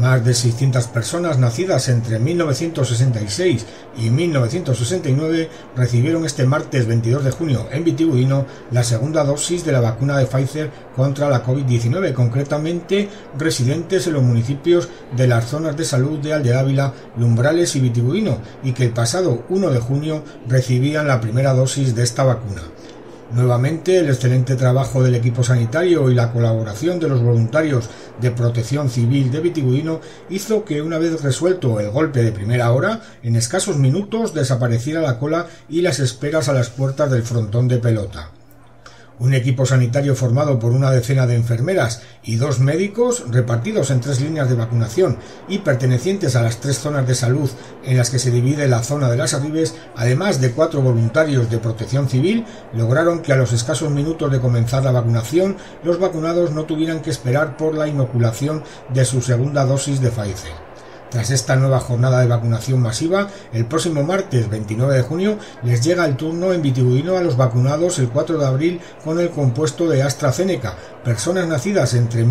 Más de 600 personas nacidas entre 1966 y 1969 recibieron este martes 22 de junio en Vitigudino la segunda dosis de la vacuna de Pfizer contra la COVID-19, concretamente residentes en los municipios de las zonas de salud de Alde-Ávila, Lumbrales y Vitigudino, y que el pasado 1 de junio recibían la primera dosis de esta vacuna. Nuevamente, el excelente trabajo del equipo sanitario y la colaboración de los voluntarios de Protección Civil de Vitigudino hizo que, una vez resuelto el golpe de primera hora, en escasos minutos desapareciera la cola y las esperas a las puertas del frontón de pelota. Un equipo sanitario formado por una decena de enfermeras y 2 médicos repartidos en 3 líneas de vacunación y pertenecientes a las 3 zonas de salud en las que se divide la zona de las Arribes, además de 4 voluntarios de Protección Civil, lograron que a los escasos minutos de comenzar la vacunación los vacunados no tuvieran que esperar por la inoculación de su segunda dosis de Pfizer. Tras esta nueva jornada de vacunación masiva, el próximo martes 29 de junio les llega el turno en Vitigudino a los vacunados el 4 de abril con el compuesto de AstraZeneca, personas nacidas entre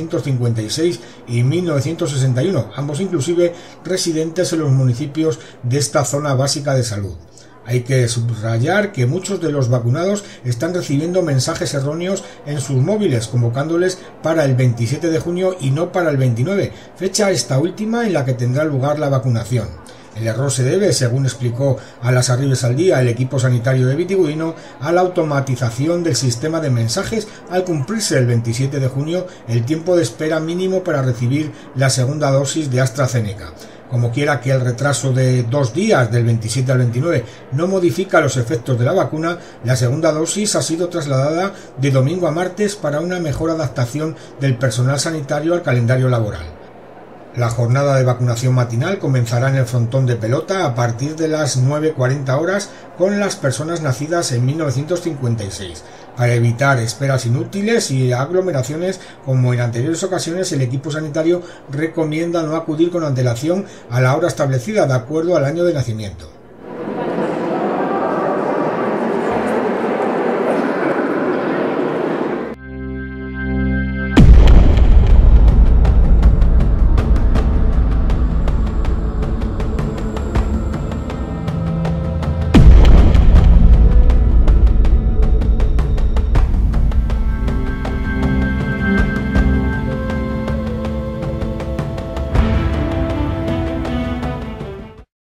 1956 y 1961, ambos inclusive residentes en los municipios de esta zona básica de salud. Hay que subrayar que muchos de los vacunados están recibiendo mensajes erróneos en sus móviles convocándoles para el 27 de junio y no para el 29, fecha esta última en la que tendrá lugar la vacunación. El error se debe, según explicó a Las Arribes al Día el equipo sanitario de Vitigudino, a la automatización del sistema de mensajes al cumplirse el 27 de junio el tiempo de espera mínimo para recibir la segunda dosis de AstraZeneca. Como quiera que el retraso de 2 días, del 27 al 29, no modifica los efectos de la vacuna, la segunda dosis ha sido trasladada de domingo a martes para una mejor adaptación del personal sanitario al calendario laboral. La jornada de vacunación matinal comenzará en el frontón de pelota a partir de las 9:40 horas con las personas nacidas en 1956. Para evitar esperas inútiles y aglomeraciones, como en anteriores ocasiones, el equipo sanitario recomienda no acudir con antelación a la hora establecida de acuerdo al año de nacimiento.